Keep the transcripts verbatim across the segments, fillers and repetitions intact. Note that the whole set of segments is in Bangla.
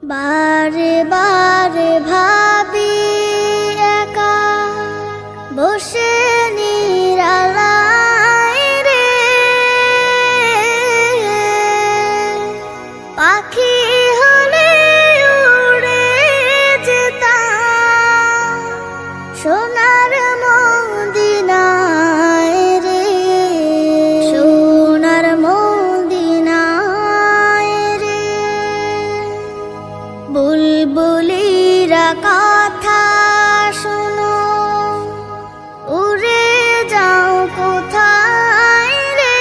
বারে বারে ভাবি একা বসে নিরালায় রে, পাখি হলে উড়ে যেতাম সোনার মদিনায় রে, সোনার মদিনায় রে। বুলবুলিরা কথা শোনো, উড়ে যাও কোথায় রে,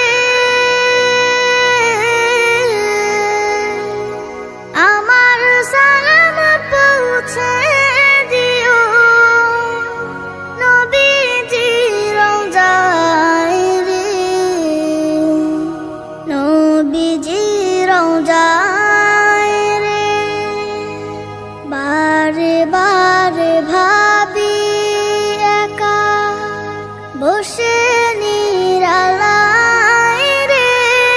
আমার সালাম পৌঁছে দিও নবীজি রওজায় রে, নবীজি রওজায় রে। বারে বারে ভাবি একা বসে নিরালায় রে,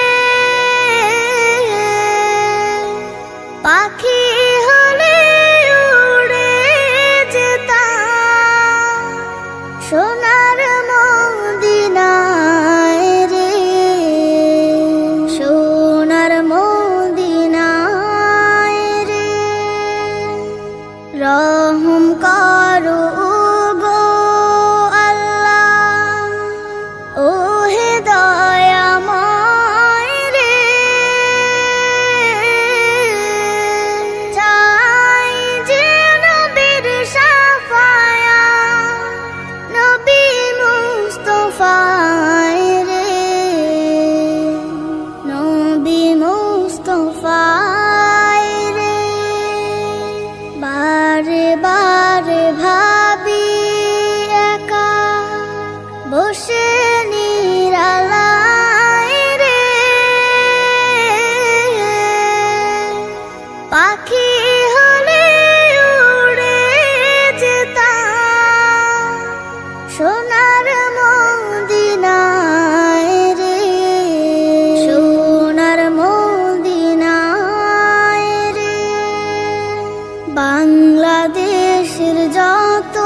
পাখি হলে উড়ে যেতাম সোনার মদিনায় রে, সোনার মদিনায় রে। রহম করো গো আল্লাহ, ও হে দয়াময় রে, চাই যে নবীর শাফায়াত, নবী মুস্তাফায় রে, নবী মুস্তাফায় রে। বারে বারে ভাবি একা বসে নিরালায় রে, পাখি হলে উড়ে যেতাম সোনার মদিনায় রে, সোনার মদিনায় রে। বাংলাদেশের যত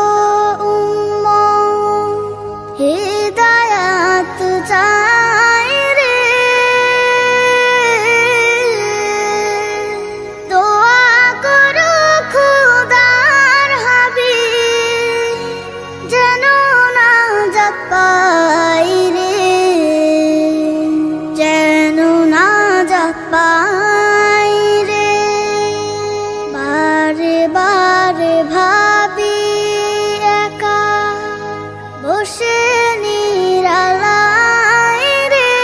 উম্মত হিদায়াত চায় রে, দোয়া করো খোদার হাবিব যেন নাজাত পাই রে, যেন নাজাত পাই রে। বারে বারে ভাবি একা বসে নিরালায় রে,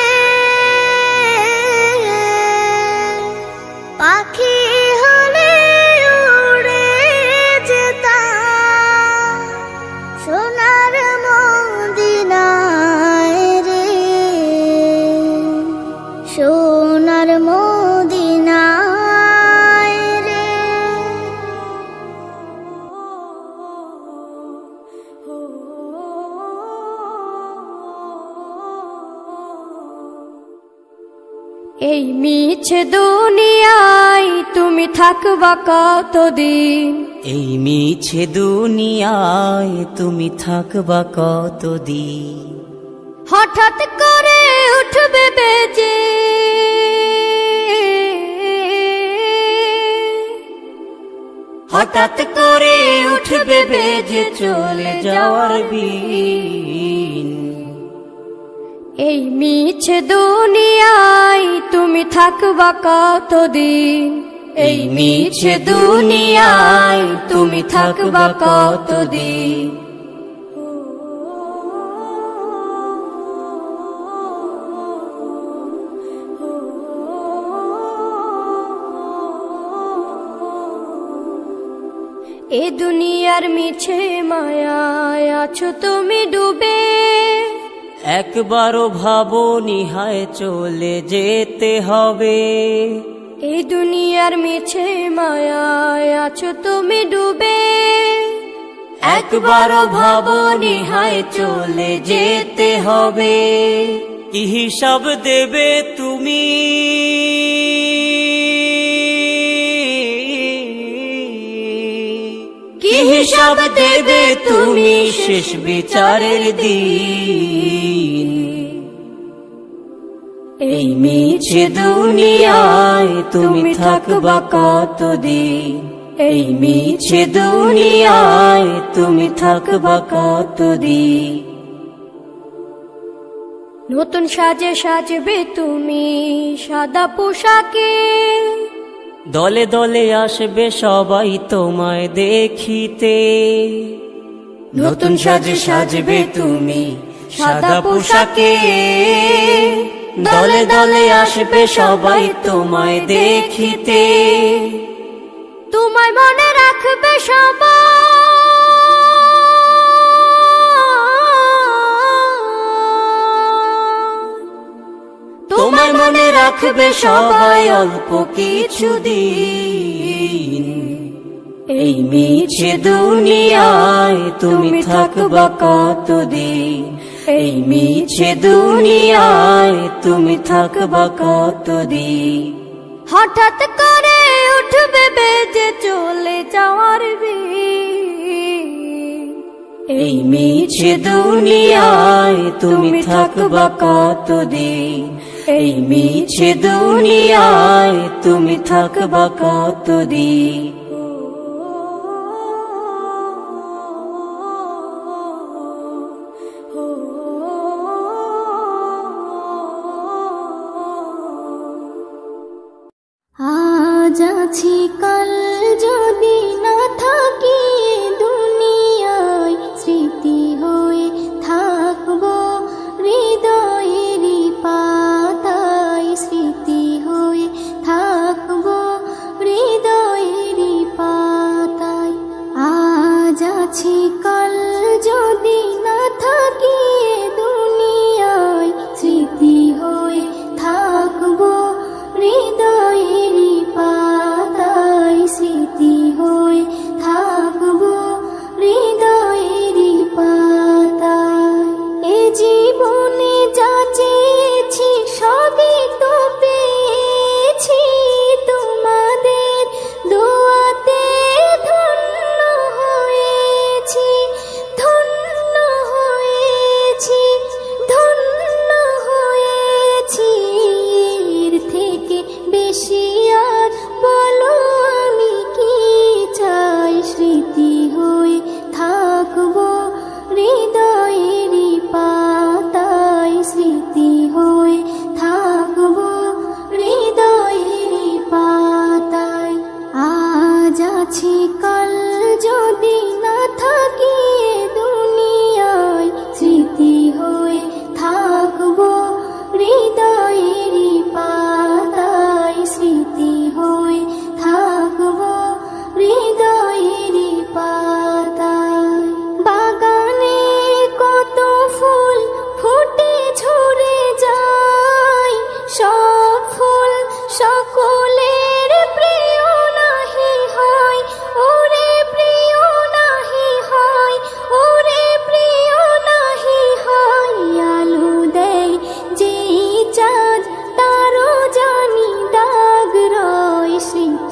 পাখি হলে উড়ে যেতাম সোনার মদিনায় রে, সোনার মদিনায় রে। এই মিছে দুনিয়ায় তুমি থাকবা কতদিন, এই মিছে দুনিয়ায় তুমি থাকবা কতদিন। হঠাৎ করে উঠবে বেজে হঠাৎ করে উঠবে বেজে চলে যাওয়ার বিন। এই মিছে দুনিয়ায় তুমি থাকবা কতদিন, এই মিছে দুনিয়ায় তুমি থাকবা কতদিন। এ দুনিয়ার মিছে মায়ায় আছো তুমি ডুবে, একবারও ভাবোনি হায় চলে যেতে হবে। এই দুনিয়ার মিছে মায়ায় আছো তুমি ডুবে, একবারও ভাবোনি হায় চলে যেতে হবে। কি হিসাব দেবে তুমি হিসাব দেবে তুমি শেষ বিচারের দিন। এই মিছে দুনিয়ায় তুমি থাকবা কতদিন, এই মিছে দুনিয়ায় তুমি থাকবা কতদিন। নতুন সাজে সাজবে তুমি সাদা পোশাকে, দলে দলে আসবে সবাই তোমায় দেখিতে। নতুন সাজে সাজবে তুমি সাদা পোশাকে, দলে দলে আসবে সবাই তোমায় দেখিতে। তোমায় মনে রাখবে সবাই, তোমায় মনে রাখবে সবাই অল্প কিছুদিন। এই মিছে দুনিয়ায় তুমি থাকবা কতদিন, এই মিছে দুনিয়ায় তুমি থাকবা কতদিন। হঠাৎ করে উঠবে বেজে চলে যাওয়ার বিন। এই মিছে দুনিয়ায় তুমি থাকবা কতদিন, এই মিছে দুনিয়ায় তুমি থাকবা কতদিন। আজ আছি কাল যদি না থাকি দুনিয়ায়, স্মৃতি হয়ে থাকবো হৃদয়েরই পাতায়, স্মৃতি হয়ে থাকবো হৃদয়েরই পাতায়। আজ আছি কাল যদি না থাকি দুনিয়ায়, স্মৃতি হয়ে থাকবো হৃদয়েরই পাতায়, স্মৃতি হয়ে থাকবো হৃদয়েরই পাতায়। এ জীবনে যা চেয়েছি সবই তো পেয়েছি, তোমাদের দোয়াতে ধন্য হয়েছি, ধন্য হয়েছি, ধন্য হয়েছি। এর থেকে বেশি আর বলো আমি কি চাই, স্মৃতি হয়ে থাকবো হৃদয়েরই পাতায়, স্মৃতি হয়ে থাকবো হৃদয়েরই পাতায়। আজ আছি কাল যদি না থাকি দুনিয়ায়, স্মৃতি হয়ে থাকবো হৃদয়েরই পাতায়, স্মৃতি হয়ে থাকবো হৃদয়েরই পাতায়। বাগানে কত ফুল ফুটে ঝরে যায়, সব ফুল সকলের প্রিয় নাহি হয়, ওরে প্রিয় নাহি হয়, ওরে প্রিয় নাহি হয়। আলো দেয় যেই চাঁদ তারও জানি দাগ রয়, স্মৃতি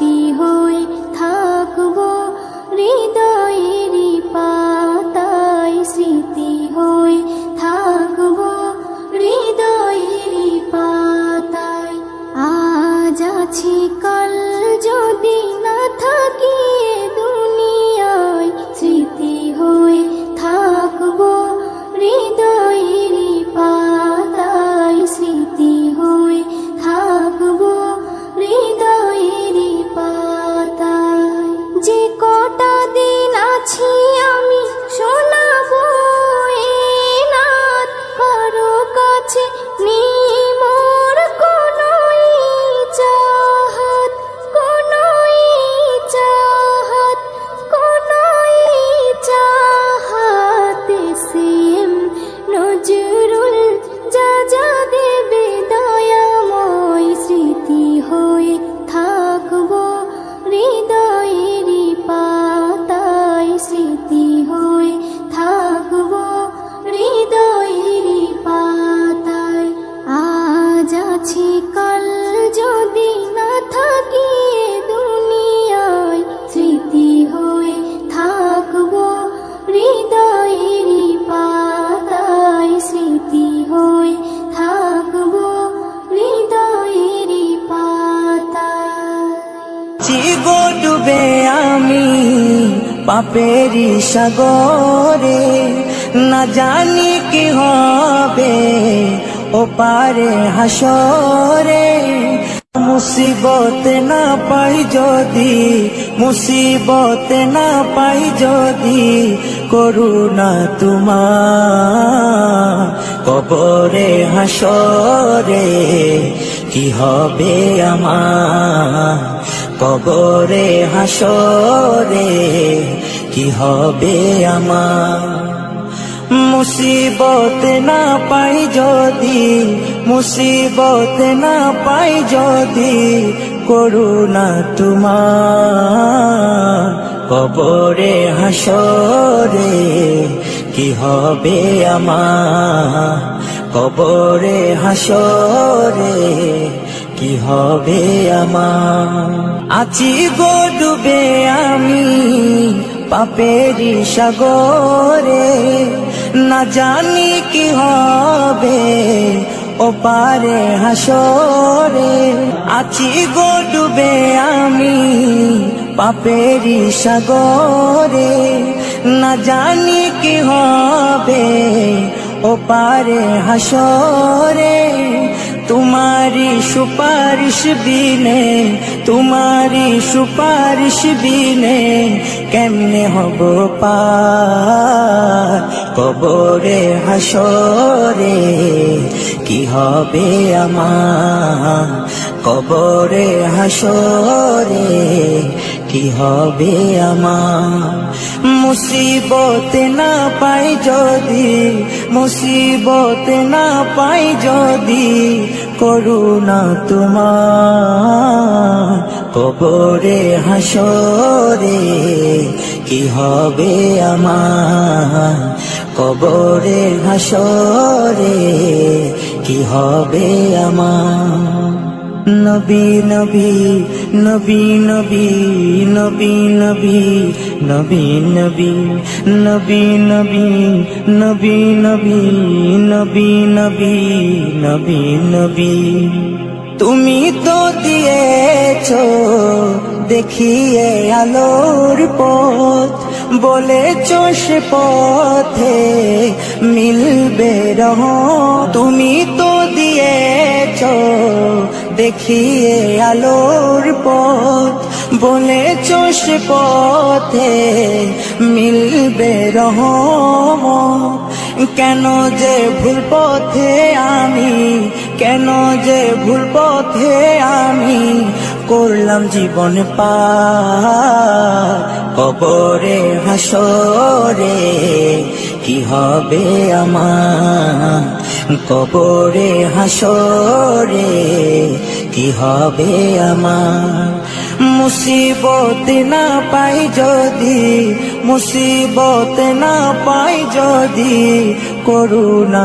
আছি গো ডুবে আমি পাপেরি সাগরে, না জানি কি হবে ও পারে হাসরে। মুসিবত না পাই যদি, মুসিবত না পাই যদি, করুণা তোমার কবরে হাসরে কি হবে আমার, কবরে হাসরে কি হবে আমার। মুসিবত না পাই যদি, মুসিবত না পাই যদি, করুণা তোমার কবরে হাসরে কি হবে আমার, কবরে হাসরে কি হবে আমার। আছি গো ডুবে আমি পাপেরি সাগরে, না জানি কি হবে ও পারে হাসরে। আছি গো ডুবে আমি পাপেরি সাগরে, না জানি কি হবে ও পারে হাসরে। तुम्हारी सुपारिश बिने, तुम्हारी सुपारिश बिने केमने हबो पार कबरे हासरे की हबे आमार, कबरे हासरे की हबे आमार। मुसीबत ना पाई जदि, मुसीबत ना पाई जदि, করুণা তোমার কবরে হাসরে কি হবে আমার, কবরে হাসরে কি হবে আমার। নবী নবী নবী নবী নবী নবী নবী নবী নবী নবী নবী নবী নবী নবী নবী নবী। তুমি তো দিয়েছো দেখিয়ে আলোর পথ, বলেছো সে পথে মিলবে রহমত। তুমি তো দিয়েছো দেখিয়ে আলোর পথ, বলেছো সে পথে মিলবে রহমত। কেন যে ভুল পথে আমি, কেন যে ভুল পথে আমি করলাম জীবন পার কবরে হাসরে কি হবে আমার, কবরে হাসরে কি হবে আমার। মুসিবত না পাই যদি, মুসিবত না পাই যদি, করুণা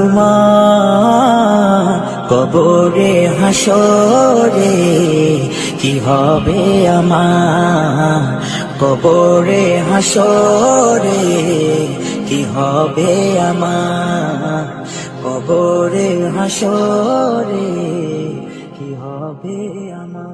তোমার কবরে হাসরে কি হবে আমার, কবরে হাসরে কি হবে আমার, কবরে হাসরে কি হবে আমার।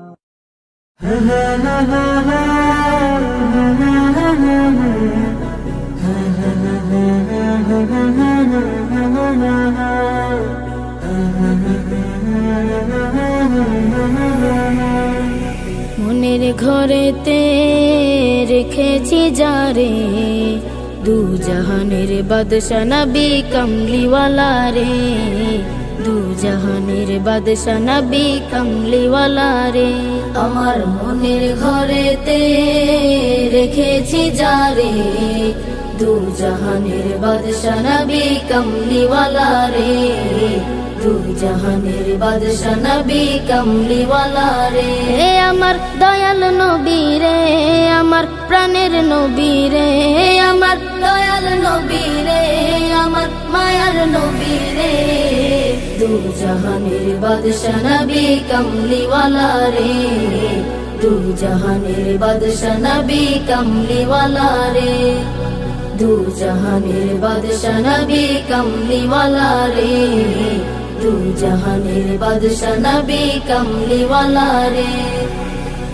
মনের ঘরেতে রেখেছি যারে, দু জাহানের বাদশা নবী কমলিওয়ালা রে, দু জাহানের বাদশা নবী কমলিওয়ালা রে। আমার মনের ঘরেতে রেখেছি যারে, দু জাহানের বাদশা নবী কমলিওয়ালা রে, দু জাহানের বাদশা নবী কমলিওয়ালা রে। আমার দয়াল নবী রে, আমার প্রাণের নবী রে, আমার দয়াল নবী রে, আমার মায়ার নবী রে, দু জাহানের বাদশা নবী কমলিওয়ালা রে, দু জাহানের বাদশা নবী কমলিওয়ালা রে, দু জাহানের বাদশা নবী কমলিওয়ালা রে, দু জাহানের বাদশা নবী কমলিওয়ালা রে।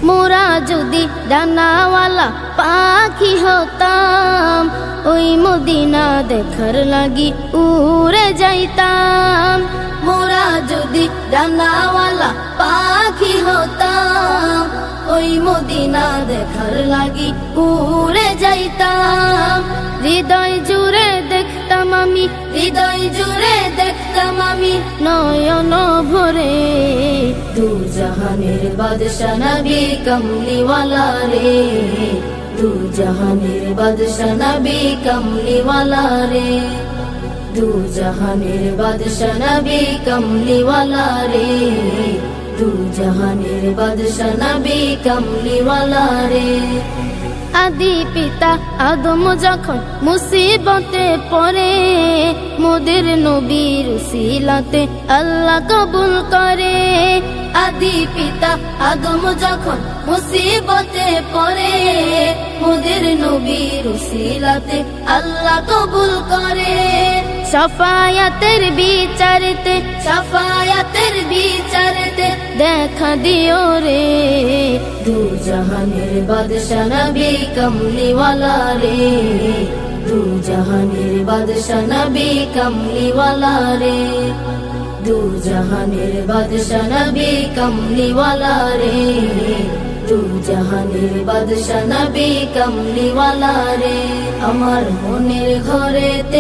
মোরা যদি ডানাওয়ালা পাখি হতাম, ওই মদিনা দেখার লাগি উড়ে যাইতাম। মোরা যদি ডানাওয়ালা পাখি হতাম, ওই মদিনা দেখার লাগি উড়ে যাইতাম। হৃদয় জুড়ে দেখতাম আমি, হৃদয় জুড়ে দেখতাম আমি নয়ন ভরে দু জাহানের বাদশা নবী কমলিওয়ালা রে, দু জাহানের বাদশা নবী কমলিওয়ালা রে, দু জাহানের বাদশা নবী কমলিওয়ালা রে, দু জাহানের বাদশা নবী কমলিওয়ালা রে। আদি পিতা আদম যখন মুসিবতে পড়ে, মোদের নবীর উসিলাতে আল্লাহ কবুল করে। আদি পিতা আদম যখন মুসিবতে পড়ে, মোদের নবীর উসিলাতে আল্লাহ কবুল করে। শাফায়াতের বিচারতে, শাফায়াতের বিচারতে দেখা দিও রে দু জাহানের বাদশা নবী কমলিওয়ালা রে, দু জাহানের বাদশা নবী কমলিওয়ালা রে, দু জাহানের বাদশা নবী কমলিওয়ালা রে, দু জাহানের বাদশা নবী কমলিওয়ালা রে। আমার মনের ঘরেতে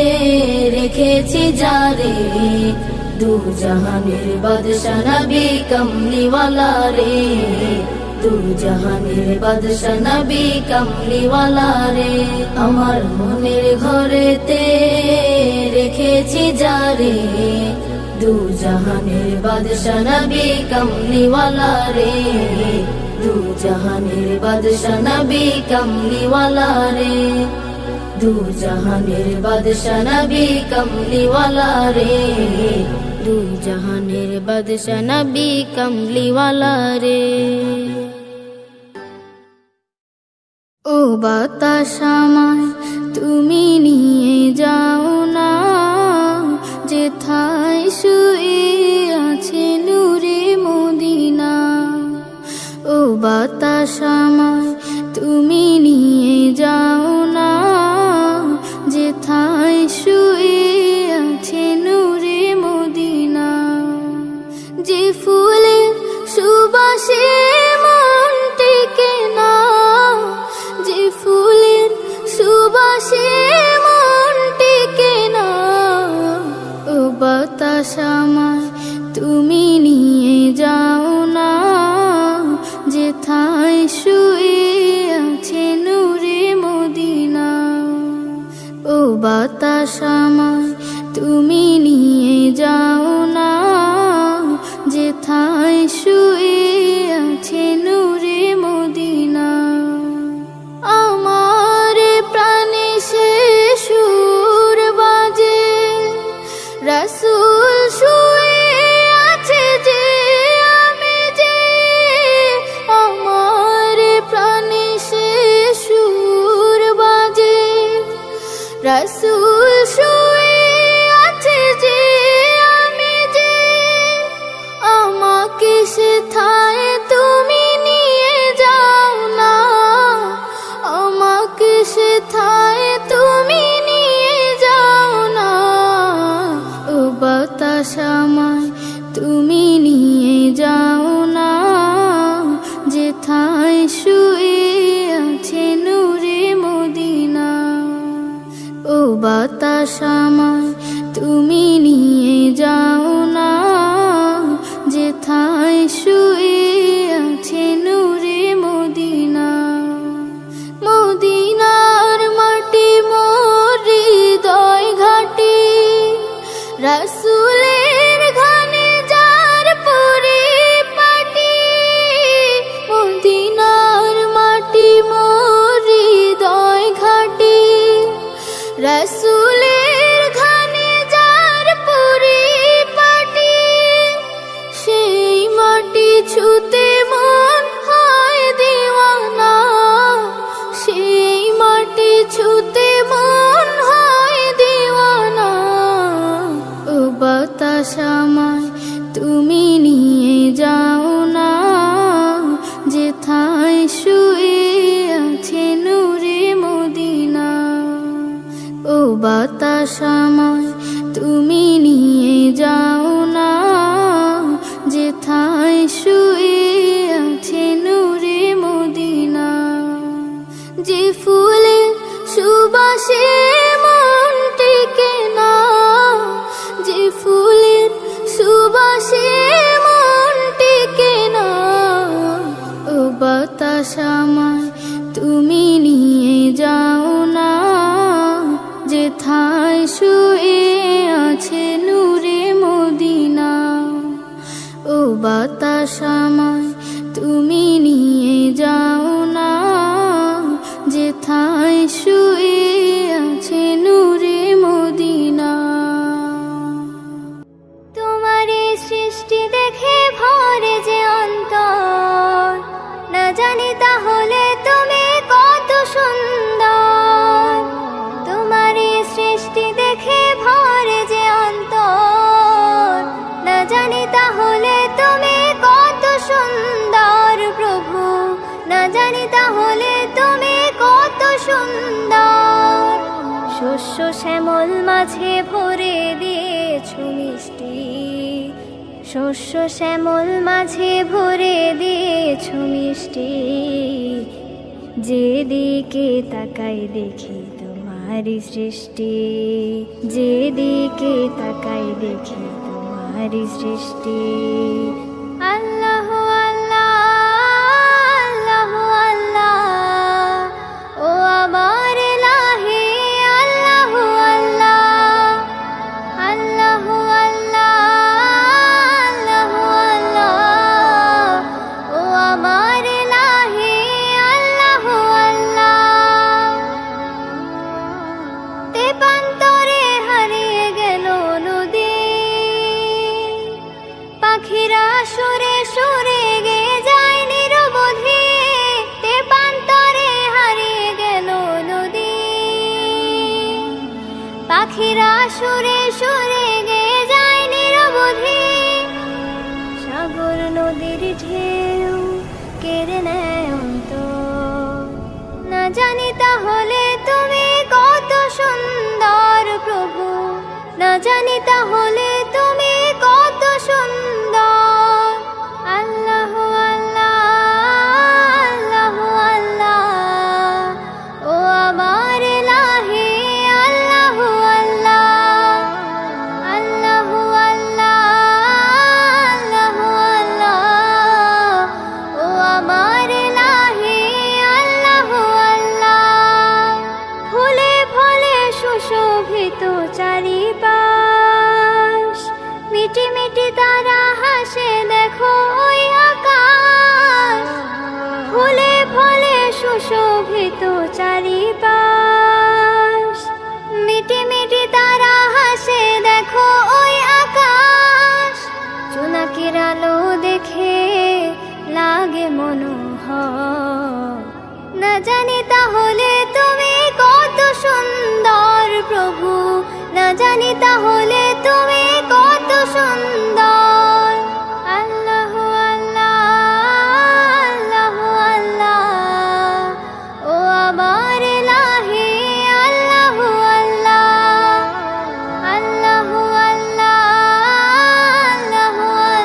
রেখেছি যারে দু জাহানের বাদশা নবী কমলিওয়ালা রে, দু জাহানের বাদশা নবী কমলিওয়ালা রে। আমার মনের ঘরেতে রেখেছি যারে দু জাহানের বাদশা নবী কমলিওয়ালা রে, দু জাহানের বাদশা নবী কমলিওয়ালা রে, দু জাহানের বাদশা নবী কমলিওয়ালা রে, দু জাহানের বাদশা নবী কমলিওয়ালা রে। ও বাতাস আমায় তুমি নিয়ে যাও না, যেথায় শুয়ে আছে নূরে মদিনা। ও বাতাস আমায় তুমি নিয়ে যাও না, যেথায় শুয়ে আছে নূরে মদিনা। যে ফুলের সুবাসে মন টেকে না, যে ফুলের সুবাসে মন টেকে না। ও বাতাস আমায় তুমি নিয়ে যাও না, যেথায় শুয়ে আছে নূরে মদিনা। বাতাস আমায় তুমি নিয়ে যাও না, যেথায় শুয়ে আছে নূরে মদিনা। ও বাতাস আমায় তুমি নিয়ে যাও না, যেথায় শুয়ে আছে নূরে মদিনা। তোমারই সৃষ্টি দেখে ভরে যে অন্তর, না জানি তাহলে তুমি কত সুন্দর। তোমারই সৃষ্টি দেখে ভরে যে অন্তর, না জানি তাহলে তুমি কত সুন্দর প্রভু, না জানি তাহলে তুমি কত সুন্দর। শস্য শ্যামল মাঝে ভরে দিয়েছো মিষ্টি, শস্য শ্যামল মাঝে ভরে দিয়েছো মিষ্টি। যেদিকে তাকাই দেখি তোমারই সৃষ্টি, যেদিকে তাকাই দেখি তোমারই সৃষ্টি। আল্লাহ আল্লাহ আল্লাহ আল্লাহ ও আমার ইলাহি, আল্লাহ আল্লাহ আল্লাহ আল্লাহ আল্লাহ আল্লাহ ও আমার ইলাহি, আল্লাহ আল্লাহ। তেপান্তরে হারিয়ে গেল নদী, পাখিরা সুরে সুরে গেয়ে যায় নিরবধি। তেপান্তরে হারিয়ে গেল নদী, পাখিরা সুরে সুরে গেয়ে যায় নিরবধি। সাগর নদীর ঢেউ কেড়ে নেয় অন্তর, না জানি তাহলে তুমি কত সুন্দর প্রভু, না জানি তাহলে তুমি কত সুন্দর। আল্লাহ আল্লাহ আল্লাহ আল্লাহ ও আমার ইলাহি, আল্লাহ আল্লাহ আল্লাহ আল্লাহ আল্লাহ আল্লাহ ও আমার ইলাহি, আল্লাহ আল্লাহ। ফুলে ফলে সুশোভিত চারিপাশ, মিটি মিটি তারা হাসে দেখো ওই আকাশ। ফুলে ফলে সুশোভিত চারিপাশ, মিটি মিটি তারা হাসে দেখো ওই আকাশ। জোনাকির আলো দেখে লাগে মনোহর, না জানি তাহলে তুমি কত সুন্দর প্রভু, না জানি তাহলে তুমি কত সুন্দর। আল্লাহ আল্লাহ আল্লাহ আল্লাহ ও আমার ইলাহি, আল্লাহ আল্লাহ আল্লাহ আল্লাহ আল্লাহ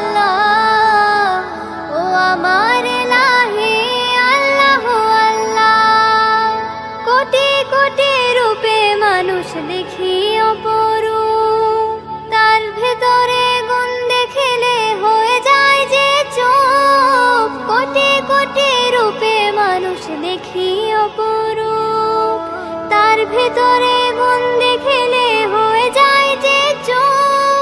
আল্লাহ ও আমার ইলাহি, আল্লাহ আল্লাহ। কোটি কোটি রূপে মানুষ দেখি অপরূপ, তার ভেতরে গুণ দেখিলে হয়ে যায় যে চুপ। কোটি কোটি রূপে মানুষ দেখি অপরূপ, তার ভেতরে গুণ দেখিলে হয়ে যায় যে চুপ।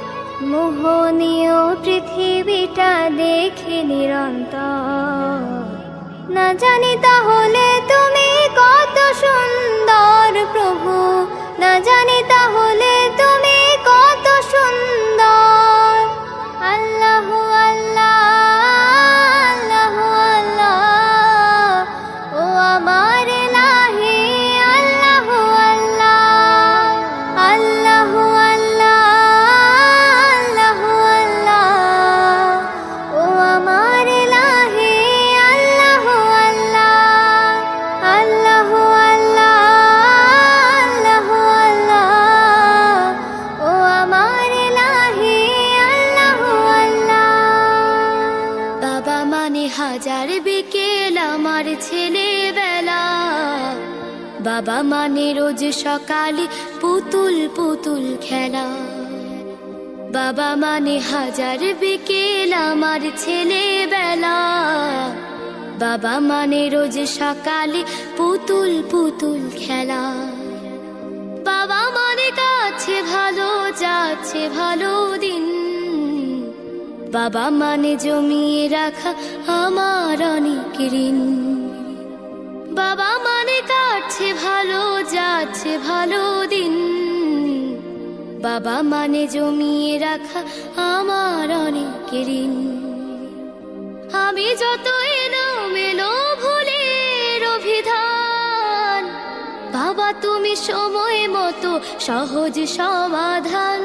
মোহনীয় পৃথিবীটা দেখি নিরন্তর, না জানি তাহলে তুমি কত সুন্দর প্রভু, না জানি তাহলে তুমি কত সুন্দর। আল্লাহ আল্লাহ আল্লাহ আল্লাহ ও আমার ইলাহি, আল্লাহ আল্লাহ আল্লাহ আল্লাহ আল্লাহ আল্লাহ ও আমার ইলাহি, আল্লাহ আল্লাহ আল্লাহ আল্লাহ আল্লাহ আল্লাহ ও আমার ইলাহি, আল্লাহ আল্লাহ। বাবা মানে হাজার বিকেল আমার ছেলেবেলা, বাবা মানে রোজ সকালে পুতুল পুতুল খেলা। বাবা মানে হাজার বিকেল আমার ছেলেবেলা, বাবা মানে রোজ সকালে পুতুল পুতুল খেলা। বাবা মানে কাছে ভালো যাচ্ছে ভালো দিন, বাবা মানে জমিয়ে রাখা আমার অনেক ঋণ। বাবা মানে কাটছে ভালো যাচ্ছে ভালো দিন, বাবা মানে জমিয়ে রাখা আমার অনেক ঋণ। আমি যত এলো মেলো ভুলের অভিধান, বাবা তুমি সময় মতো সহজ সমাধান।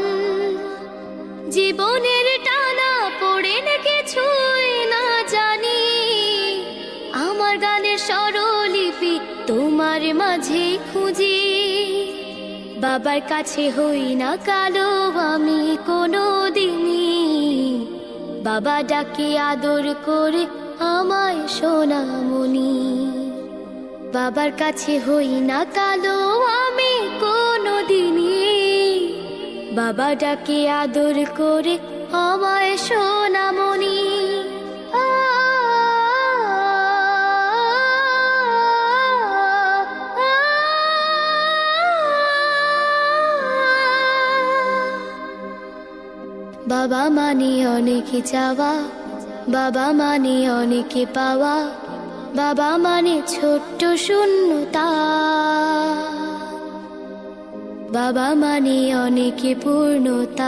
জীবনের টানা পড়ে না কিছুই না জানি, আমার গানের স্বরলিপি তোমার মাঝে খুঁজি। বাবার কাছে হই না কালো আমি কোনো দিনই, বাবা ডাকে আদর করে আমায় সোনামণি। বাবার কাছে হই না কালো আমি কোনো দিনই, বাবা ডাকে আদর করে আমায় সোনামণি। বাবা মানে অনেক চাওয়া, বাবা মানে অনেক পাওয়া, বাবা মানে ছোট্ট শূন্যতা। বাবা মানে অনেক পূর্ণতা।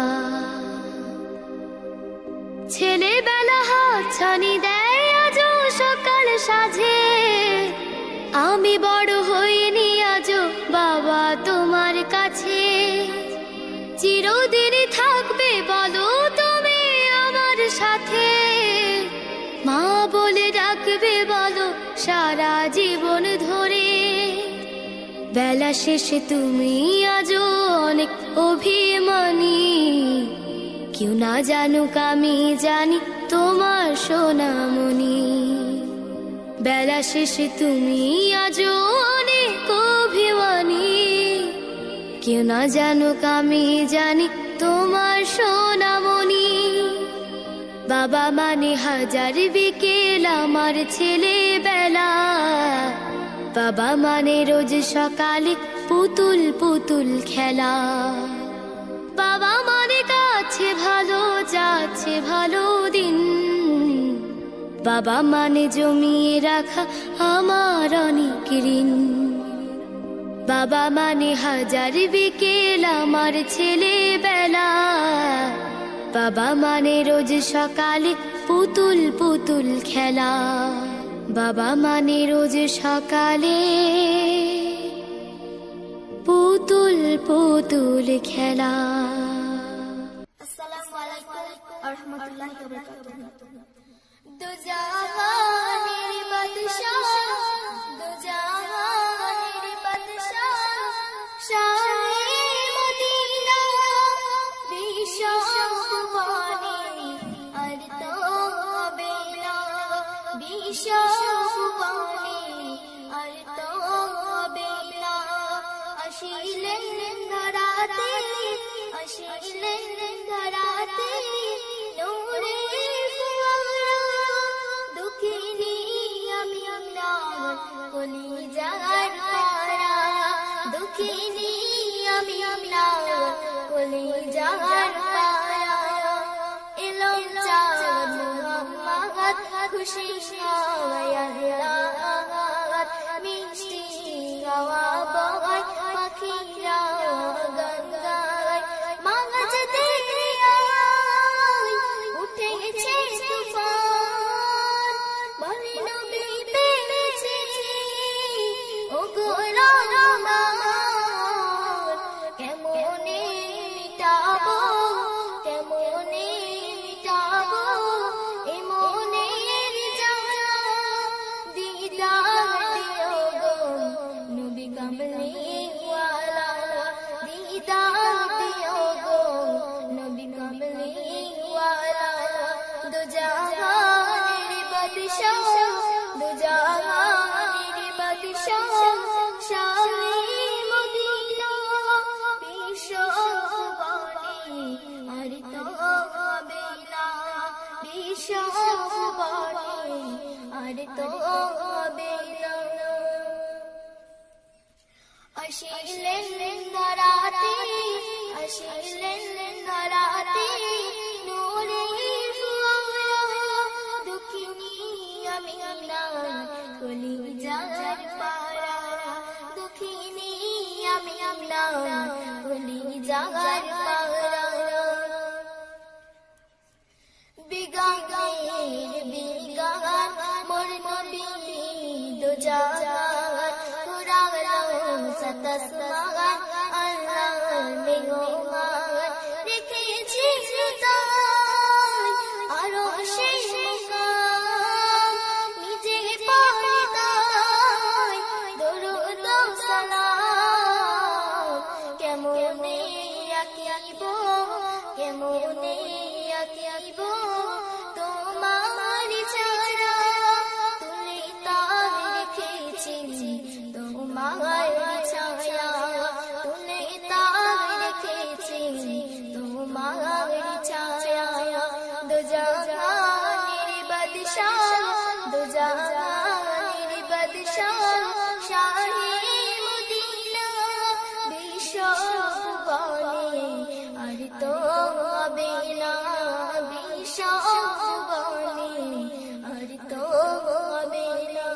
ছেলেবেলা হাত ছানি দেয় আজও সকাল সাজে, আমি বড় হইনি আজও বাবা তোমার কাছে। চিরদিন থাকবে বলো তুমি আমার সাথে, মা বলে ডাকবে বলো সারা জীবন ধরে। বেলা শেষে তুমি আজও অনেক অভিমানী, কেউ না জানুক আমি জানি তোমার সোনামণি। বেলা শেষে তুমি আজও অনেক অভিমানী, কেউ না জানুক আমি জানি তোমার সোনামণি। বাবা মানে হাজার বিকেল আমার ছেলেবেলা, বাবা মানে রোজ সকালে পুতুল পুতুল খেলা। বাবা মানে কাছে ভালো যাচ্ছে ভালো দিন, বাবা মানে জমিয়ে রাখা আমার অনেক ঋণ। বাবা মানে হাজার বিকেল আমার ছেলেবেলা, বাবা মানে রোজ সকালে পুতুল পুতুল খেলা। বাবা মানে রোজ সকালে পুতুল পুতুল খেলা। আসসালামু আলাইকুম ওয়া রাহমাতুল্লাহি ওয়া বারাকাতুহু। দু জাহানের বাদশাহ, দু জাহানের বাদশাহ, শাহে মদিনা বিশ্ব সুবহানি আর তো হবে না, বিশ্ব সুবহানি আর তো হবে না। আসিলেন ধরাতে, আসিলেন ধরাতে নূরে ফুয়ারা, দুঃখিনী আমি আমার কলিজার পারা, দুঃখিনী আমি আমার কলিজার পারা। এলো চাঁদ মুহাম্মদ খুশি হাওয়াত, মিষ্টি হাওয়া বয় পাখিরা গান গায়। মাঝ থেকে উঠেছে তুফান, বলে নবী পেয়েছে ও গো রহমান। কেমনে মিটাবো, কেমনে মিটাবো এ মনের জ্বালা, দিদার দিও গো নবী কামলিওয়ালা, দিদার দিও গো নবী কামলিওয়ালা। দু জাহানের বাদশাহ, দু জাহানের বাদশাহ, শাহে মদিনা বিশ্ব সুবহানি আর তো হবে না, বিশ্ব সুবহানি আর তো হবে না। আসিলেন ধরাতে আসিলেন ধরাতে নূরের ফুয়ারা দুঃখিনী আমিনা কলিজার পারা দুঃখিনী আমিনা কলিজার পারা বিগানের বিগান মোর নবী দো জাহান কুরান সাতসমান আল্লাহ মেহমান রেখেছি তাই আরো সেই মুকাম নিজে পারদাই দরুদ সালাম কেমনে আকিব কেমনে আকিব তোমার ছাড়া তুলে তার রেখেছি তোমার ছায়া তুলে তার রেখেছি তোমার ছায়া দো জাহানের বাদশাহ দো জাহানের বাদশাহ শাহে মদিনা বিশ্ব ভুবনে আর তো হবে না বিশ্ব ভুবনে আর তো হবে না।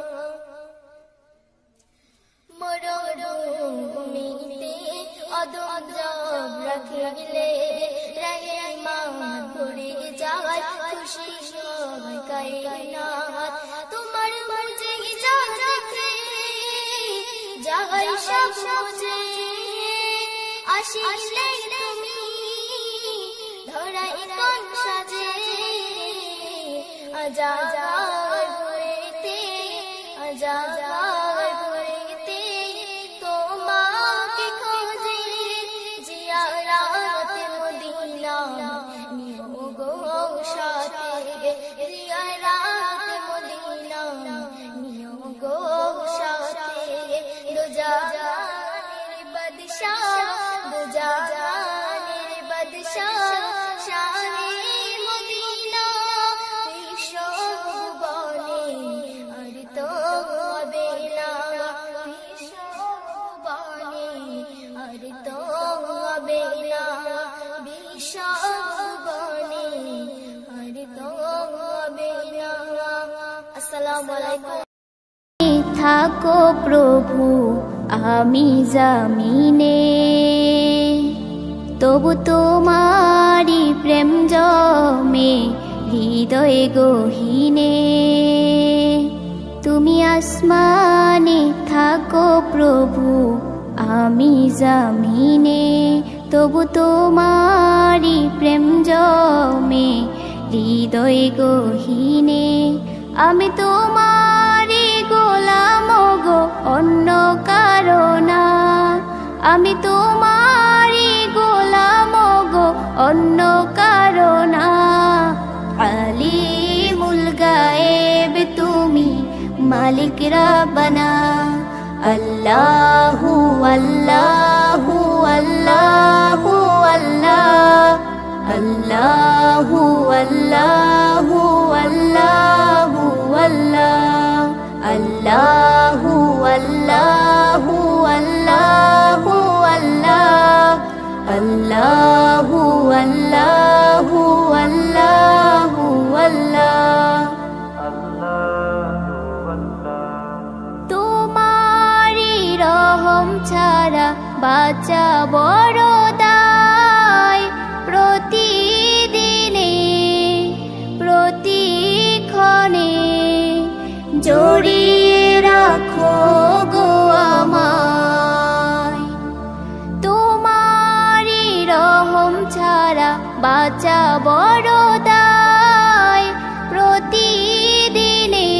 মরুভূমিতে অদম জব রাখিলে রহমান ভরে যায় খুশি সবাই কায়নাত তোমার মর্জি যা দেখে যাই সব মুঝে আসিলে তুমি ধরাই কোন সাজে আজাদ ভরেতে আজাদ ভরেতে তোমাকে খোঁজে জিয়ারাত মদিনা নিও গো সাথে জিয়ারাত মদিনা নিও গো সাথে দো জাহানের বাদশাহ দো জাহানের বাদশাহ শাহে মদিনা বিশ্ব ভুবনে আর তো হবে না বিশ্ব ভুবনে আর তো হবে না বিশ্ব ভুবনে আর তো হবে না। আসসালামু আলাইকুম। থাকো প্রভু আমি জামিনে তবু তোমারি প্রেম জমে হৃদয় গহীনে তুমি আসমানে থাকো প্রভু আমি জামিনে তবু তোমারি প্রেম জমে হৃদয় গহীনে আমি তোমারি গোলাম গো অন্য কারো না আমি তোমারি গোলাম গো অন্য কারো না আলিমুল গায়েব তুমি মালিক রাব্বানা আল্লাহু আল্লাহু আল্লাহু আল্লাহ আল্লাহু আল্লাহু আল্লাহু আল্লাহ আল্লাহু আল্লাহু আল্লাহু আল্লাহ আল্লাহু আল্লাহু আল্লাহু আল্লাহ তোমারি রহম ছাড়া বাঁচা বড় দায় প্রতিদিনে প্রতিক্ষণে জড়িয়ে রাখো গো আমায় তোমারি রহম ছাড়া বাঁচা বড় দায় প্রতিদিনে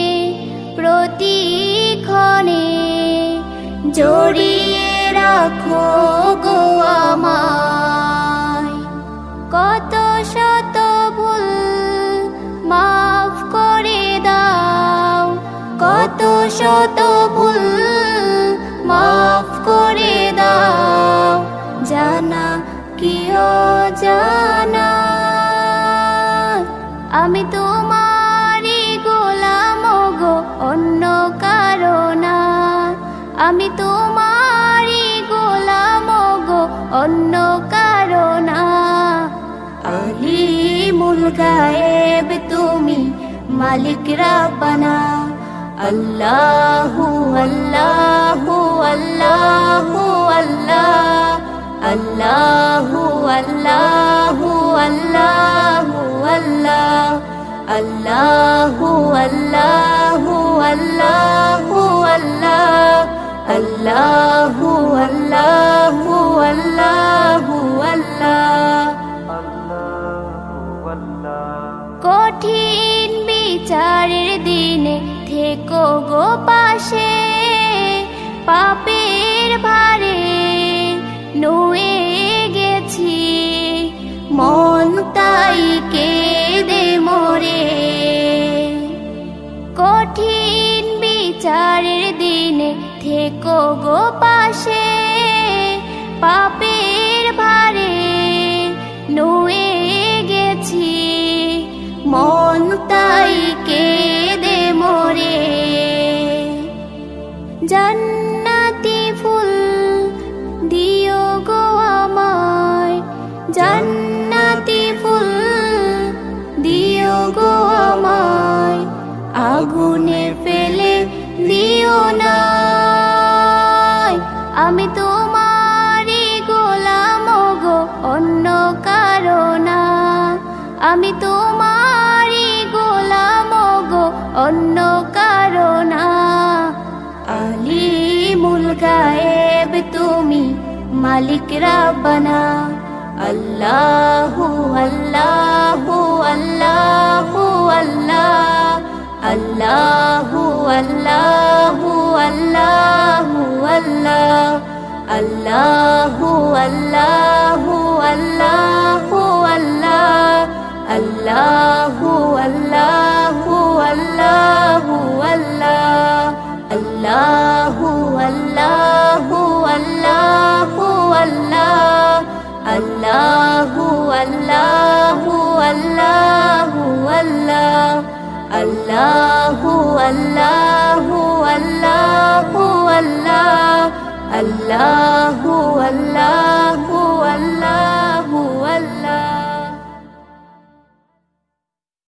প্রতিক্ষণে জড়িয়ে রাখো গো আমায় কত শত ভুল মাফ করে দাও কত শত ভুল মাফ করে দাও জানা কি অজানা আমি তোমারি গোলাম মালিক রব্বানা আল্লাহু আল্লাহু আল্লাহু আল্লাহ আল্লাহু আল্লাহু আল্লাহু আল্লাহ আল্লাহু আল্লাহু আল্লাহু আল্লাহ আল্লাহু আল্লাহু আল্লাহু আল্লাহ। কঠিন বিচারের দিনে থেকো গো পাশে, পাপের ভারে নুয়ে গেছি মন তাই কেঁদে মোরে। কঠিন বিচারের দিনে থেকো গো পাশে, পাপের ভারে নুয়ে গেছি মন তাই কেঁদে মোরে। জান্নাতি ফুল দিও গো আমায়, জান্নাতি ফুল দিও গো আমায়, আগুনে ফেলে দিও না। আমি তোমারই গোলাম গো অন্য কারো না, আমি তোমারই গোলাম গো অন্য কারো না। আলিমুল গায়েব তুমি মালিক রব্বানা আল্লাহু আল্লাহু আল্লাহু আল্লাহ আল্লাহু আল্লাহু আল্লাহু আল্লাহ আল্লাহু আল্লাহু আল্লাহু আল্লাহ আল্লাহু আল্লাহু আল্লাহু আল্লাহ আল্লাহু আল্লাহু আল্লাহু আল্লাহ আল্লাহু আল্লাহু আল্লাহু আল্লাহ আল্লাহু আল্লাহু আল্লাহু আল্লাহ আল্লাহু আল্লাহু আল্লাহ।